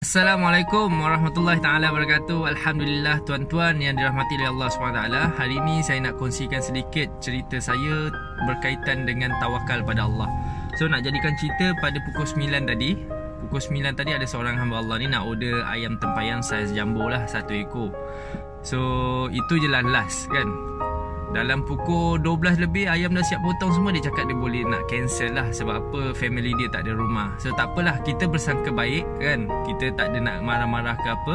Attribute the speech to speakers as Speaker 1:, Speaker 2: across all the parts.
Speaker 1: Assalamualaikum warahmatullahi taala wabarakatuh. Alhamdulillah tuan-tuan yang dirahmati oleh Allah SWT. Hari ini saya nak kongsikan sedikit cerita saya berkaitan dengan tawakal pada Allah. So nak jadikan cerita pada pukul 9 tadi. Pukul 9 tadi ada seorang hamba Allah ni nak order ayam tempayan saiz jumbo lah, 1 ekor. So itu je lah last kan. Dalam pukul 12 lebih ayam dah siap potong semua. Dia cakap dia boleh nak cancel lah. Sebab apa, family dia tak ada rumah. So tak apalah, kita bersangka baik kan. Kita tak ada nak marah-marah ke apa.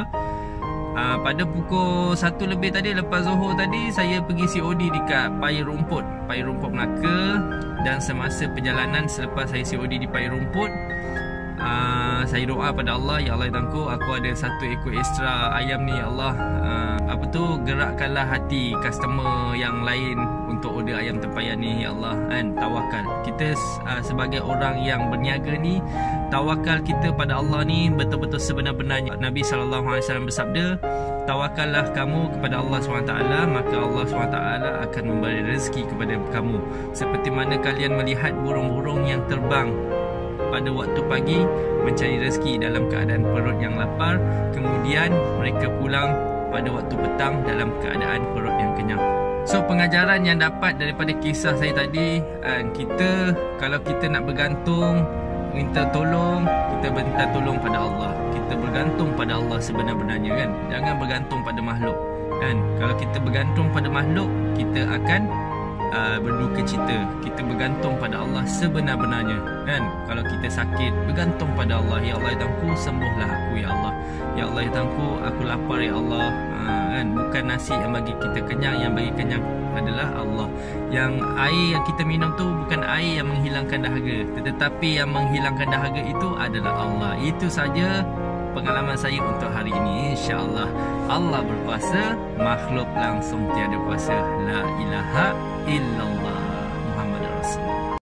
Speaker 1: Pada pukul 1 lebih tadi, lepas Zohor tadi, saya pergi COD dekat Paya Rumput Melaka. Dan semasa perjalanan selepas saya COD di Paya Rumput, saya doa pada Allah, ya Allah tangku, aku ada 1 ekor ekstra ayam ni ya Allah. Gerakkanlah hati customer yang lain untuk order ayam tempayan ni ya Allah kan. Tawakal kita sebagai orang yang berniaga ni, tawakal kita pada Allah ni betul-betul sebenar-benarnya. Nabi SAW bersabda, tawakallah kamu kepada Allah SWT, maka Allah SWT akan memberi rezeki kepada kamu. Seperti mana kalian melihat burung-burung yang terbang pada waktu pagi mencari rezeki dalam keadaan perut yang lapar, kemudian mereka pulang pada waktu petang dalam keadaan perut yang kenyang. So pengajaran yang dapat daripada kisah saya tadi, kita kalau kita nak bergantung, minta tolong, kita minta tolong pada Allah. Kita bergantung pada Allah sebenar-benarnya kan. Jangan bergantung pada makhluk kan. Kalau kita bergantung pada makhluk, kita akan berduka cita. Kita bergantung pada Allah sebenar-benarnya kan. Kalau kita sakit, bergantung pada Allah, ya Allah tangku, sembuhlah aku ya Allah. Ya Allah tangku, aku lapar ya Allah kan. Bukan nasi yang bagi kita kenyang, yang bagi kenyang adalah Allah. Yang air yang kita minum tu bukan air yang menghilangkan dahaga, tetapi yang menghilangkan dahaga itu adalah Allah. Itu saja pengalaman saya untuk hari ini. InsyaAllah Allah berkuasa, makhluk langsung tiada kuasa. La ilaha illallah.